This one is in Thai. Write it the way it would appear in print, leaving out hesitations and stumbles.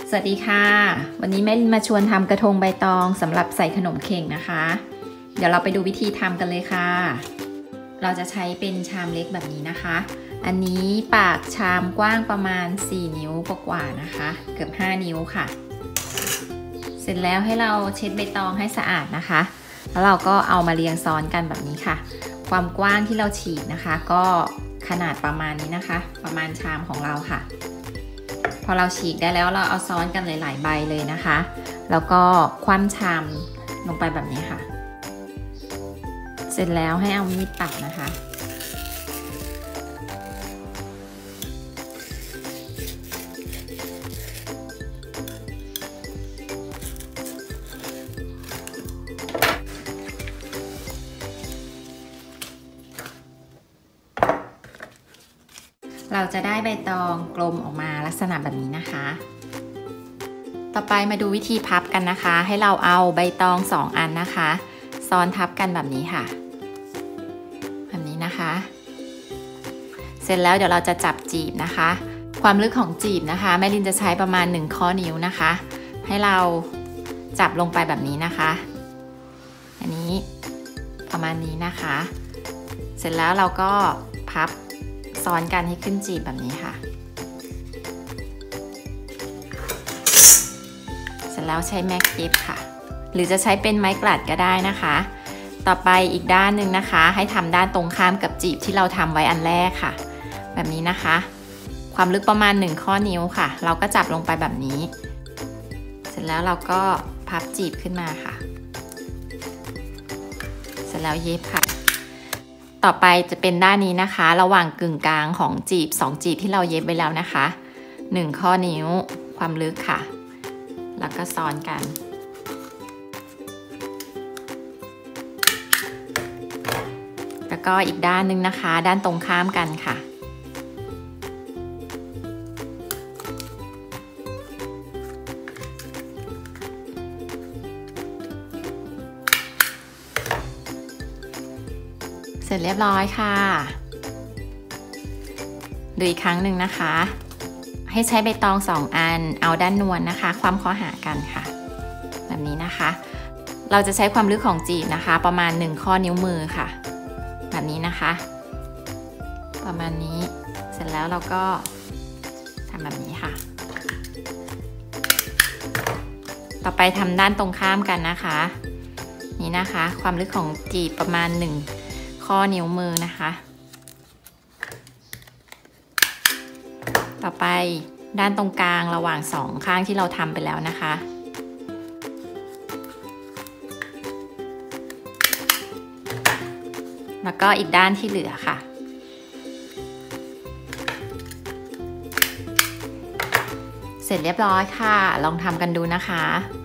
สวัสดีค่ะวันนี้แม่ลินมาชวนทำกระทงใบตองสำหรับใส่ขนมเข่งนะคะเดี๋ยวเราไปดูวิธีทำกันเลยค่ะเราจะใช้เป็นชามเล็กแบบนี้นะคะอันนี้ปากชามกว้างประมาณ4 นิ้วกว่าๆนะคะเกือบ5 นิ้วค่ะเสร็จแล้วให้เราเช็ดใบตองให้สะอาดนะคะแล้วเราก็เอามาเรียงซ้อนกันแบบนี้ค่ะความกว้างที่เราฉีกนะคะก็ขนาดประมาณนี้นะคะประมาณชามของเราค่ะพอเราฉีกได้แล้วเราเอาซ้อนกันหลายๆใบเลยนะคะแล้วก็คว่ำชามลงไปแบบนี้ค่ะเสร็จแล้วให้เอามีดตัดนะคะเราจะได้ใบตองกลมออกมาลักษณะแบบนี้นะคะต่อไปมาดูวิธีพับกันนะคะให้เราเอาใบตอง2 อันนะคะซ้อนทับกันแบบนี้ค่ะแบบนี้นะคะเสร็จแล้วเดี๋ยวเราจะจับจีบนะคะความลึกของจีบนะคะแม่ลินจะใช้ประมาณ1 ข้อนิ้วนะคะให้เราจับลงไปแบบนี้นะคะอันนี้ประมาณนี้นะคะเสร็จแล้วเราก็พับซ้อนกันให้ขึ้นจีบแบบนี้ค่ะเสร็จแล้วใช้แม็กเย็บค่ะหรือจะใช้เป็นไม้กลัดก็ได้นะคะต่อไปอีกด้านหนึ่งนะคะให้ทำด้านตรงข้ามกับจีบที่เราทำไว้อันแรกค่ะแบบนี้นะคะความลึกประมาณ1 ข้อนิ้วค่ะเราก็จับลงไปแบบนี้เสร็จแล้วเราก็พับจีบขึ้นมาค่ะเสร็จแล้วเย็บค่ะต่อไปจะเป็นด้านนี้นะคะระหว่างกึ่งกลางของจีบ2 จีบที่เราเย็บไว้แล้วนะคะ1 ข้อนิ้วความลึกค่ะแล้วก็ซ้อนกันแล้วก็อีกด้านหนึ่งนะคะด้านตรงข้ามกันค่ะเสร็จเรียบร้อยค่ะดูอีกครั้งหนึ่งนะคะให้ใช้ใบตอง2 อันเอาด้านนวลนะคะคว่ำเข้าหากันค่ะแบบนี้นะคะเราจะใช้ความลึกของจีบนะคะประมาณ1 ข้อนิ้วมือค่ะแบบนี้นะคะประมาณนี้เสร็จแล้วเราก็ทำแบบนี้ค่ะต่อไปทำด้านตรงข้ามกันนะคะนี่นะคะความลึกของจีบประมาณ1 ข้อนิ้วมือนะคะต่อไปด้านตรงกลางระหว่าง2 ข้างที่เราทำไปแล้วนะคะแล้วก็อีกด้านที่เหลือค่ะเสร็จเรียบร้อยค่ะลองทำกันดูนะคะ